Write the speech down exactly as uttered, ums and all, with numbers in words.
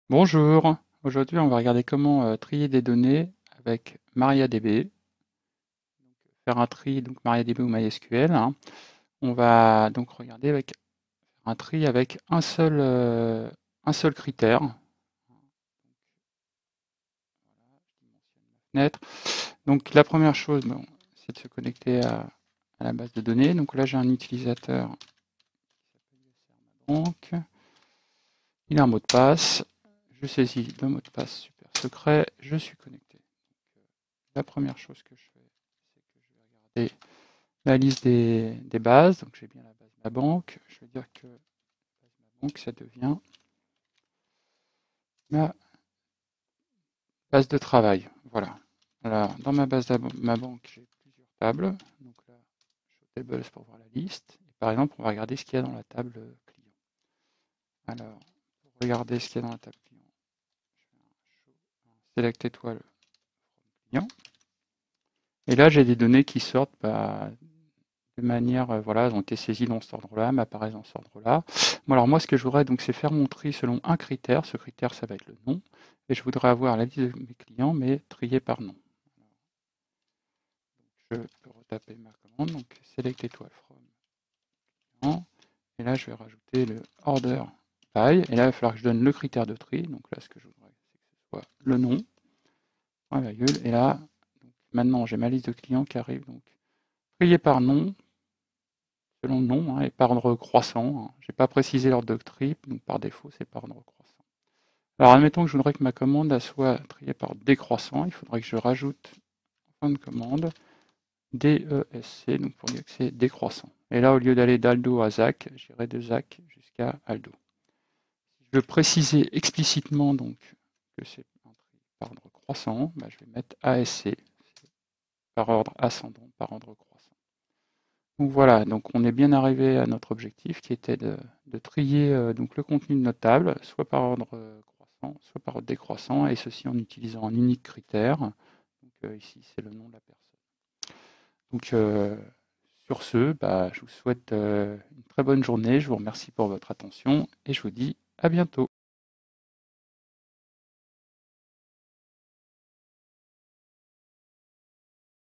Bonjour, aujourd'hui on va regarder comment euh, trier des données avec MariaDB. Faire un tri, donc MariaDB ou MySQL, hein. On va donc regarder avec un tri avec un seul, euh, un seul critère. Fenêtre. Donc la première chose, bon, c'est de se connecter à, à la base de données. Donc là j'ai un utilisateur banque. Il a un mot de passe. Je saisis le mot de passe super secret. Je suis connecté. Donc, la première chose que je fais, c'est que je vais regarder la liste des, des bases. Donc j'ai bien la base de ma banque. Je vais dire que la base de ma banque, ça devient ma base de travail. Voilà. Alors, dans ma base de ma banque, j'ai plusieurs tables. Donc là, show tables pour voir la liste. Et par exemple, on va regarder ce qu'il y a dans la table client. Alors, pour regarder ce qu'il y a dans la table client, je fais un show, un select étoile client. Et là, j'ai des données qui sortent bah, de manière, euh, voilà, elles ont été saisies dans cet ordre-là, m'apparaissent dans cet ordre-là. Bon, alors moi, ce que je voudrais, donc, c'est faire mon tri selon un critère. Ce critère, ça va être le nom. Et je voudrais avoir la liste de mes clients, mais triée par nom. Je peux retaper ma commande, donc select étoile from client. Et là, je vais rajouter le order by. Et là, il va falloir que je donne le critère de tri. Donc là, ce que je voudrais, c'est que ce soit le nom, point virgule. Et là, donc, maintenant, j'ai ma liste de clients qui arrive, donc triée par nom, selon le nom, hein, et par ordre croissant, hein. Je n'ai pas précisé l'ordre de tri, donc par défaut, c'est par ordre croissant. Alors, admettons que je voudrais que ma commande soit triée par décroissant. Il faudrait que je rajoute en fin de commande D E S C, donc pour dire que c'est décroissant. Et là, au lieu d'aller d'Aldo à Zach, j'irai de Zach jusqu'à Aldo. Si je veux préciser explicitement donc que c'est un tri par ordre croissant, bah, je vais mettre A S C, par ordre ascendant, par ordre croissant. Donc voilà, donc on est bien arrivé à notre objectif qui était de, de trier euh, donc le contenu de notre table, soit par ordre euh, croissant, soit par ordre décroissant, et ceci en utilisant un unique critère. Donc euh, ici, c'est le nom de la personne. Donc euh, sur ce, bah, je vous souhaite euh, une très bonne journée, je vous remercie pour votre attention et je vous dis à bientôt.